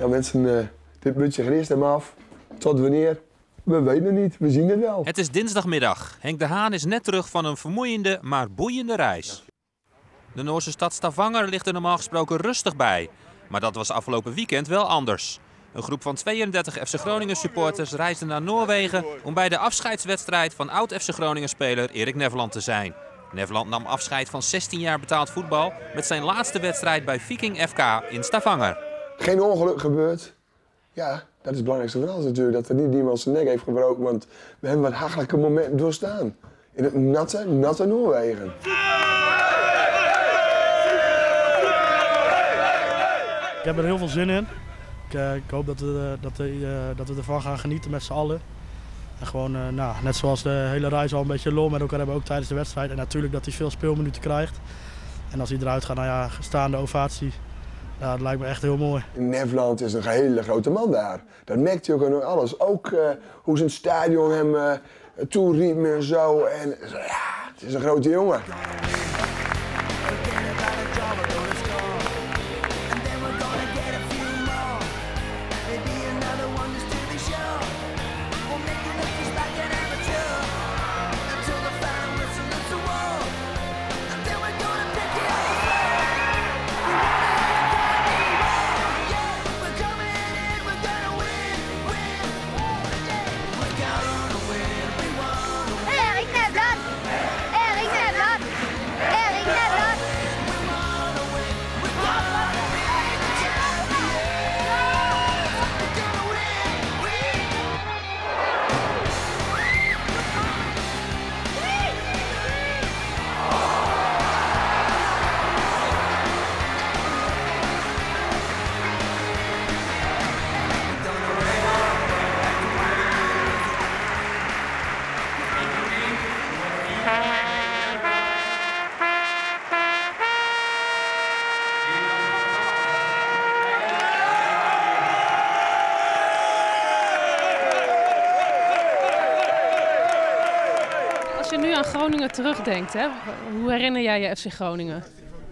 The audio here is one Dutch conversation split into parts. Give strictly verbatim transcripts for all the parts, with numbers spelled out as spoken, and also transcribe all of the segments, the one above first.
Ja, mensen, uh, dit mutje gerist hem af. Tot wanneer? We weten het niet, we zien het wel. Het is dinsdagmiddag. Henk de Haan is net terug van een vermoeiende, maar boeiende reis. De Noorse stad Stavanger ligt er normaal gesproken rustig bij. Maar dat was afgelopen weekend wel anders. Een groep van tweeëndertig F C Groningen supporters reisde naar Noorwegen om bij de afscheidswedstrijd van oud-F C Groningen speler Erik Nevland te zijn. Nevland nam afscheid van zestien jaar betaald voetbal met zijn laatste wedstrijd bij Viking F K in Stavanger. Geen ongeluk gebeurd. Ja, dat is het belangrijkste van alles natuurlijk, dat er niet iemand zijn nek heeft gebroken, want we hebben wat hachelijke momenten doorstaan. In het natte, natte Noorwegen. Ik heb er heel veel zin in. Ik, uh, ik hoop dat we, dat, we, uh, dat we ervan gaan genieten met z'n allen. En gewoon, uh, nou, net zoals de hele reis al een beetje lol met elkaar hebben, ook tijdens de wedstrijd. En natuurlijk dat hij veel speelminuten krijgt. En als hij eruit gaat, nou ja, staande ovatie. Ja, dat lijkt me echt heel mooi. Nevland is een hele grote man daar. Dat merkt hij ook aan alles. Ook uh, hoe zijn stadion hem uh, toeriep en zo. En ja, het is een grote jongen. Als je nu aan Groningen terugdenkt, hè, hoe herinner jij je F C Groningen?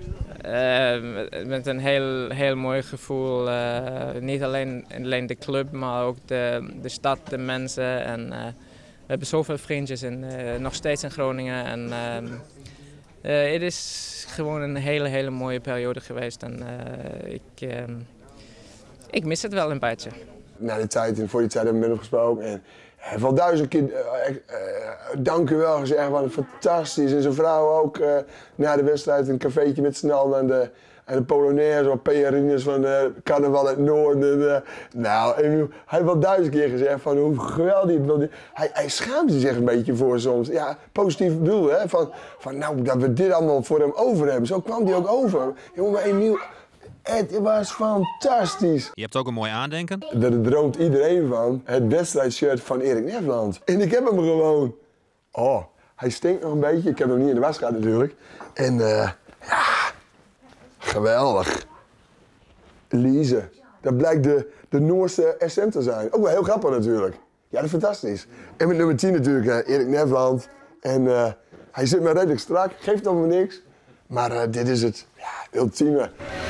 Uh, met een heel, heel mooi gevoel. Uh, niet alleen, alleen de club, maar ook de, de stad, de mensen. En, uh, we hebben zoveel vriendjes in, uh, nog steeds in Groningen. En, uh, uh, het is gewoon een hele, hele mooie periode geweest. En, uh, ik, uh, ik mis het wel een beetje. Na de tijd, voor die tijd hebben we met hem gesproken. En hij heeft al duizend keer uh, uh, dank u wel gezegd, wat fantastisch. En zijn vrouw ook uh, na de wedstrijd een cafeetje met z'n allen aan de, aan de Polonaise of P R-ines van uh, Carnaval uit Noorden. Uh, nou, en hij heeft wel duizend keer gezegd van hoe geweldig het was. Hij, hij schaamde zich een beetje voor soms. Ja, positief bedoel, hè? Van, van nou, dat we dit allemaal voor hem over hebben. Zo kwam hij ook over. Jongen, Emiel, het was fantastisch. Je hebt ook een mooi aandenken. Daar droomt iedereen van. Het wedstrijdshirt van Erik Nevland. En ik heb hem gewoon. Oh, hij stinkt nog een beetje. Ik heb hem niet in de was gehad natuurlijk. En uh, ja, geweldig. Elise. Dat blijkt de, de Noorse S M te zijn. Ook wel heel grappig natuurlijk. Ja, dat is fantastisch. En met nummer tien natuurlijk, uh, Erik Nevland. En uh, hij zit me redelijk strak. Geeft nog maar niks. Maar uh, dit is het ja, ultieme.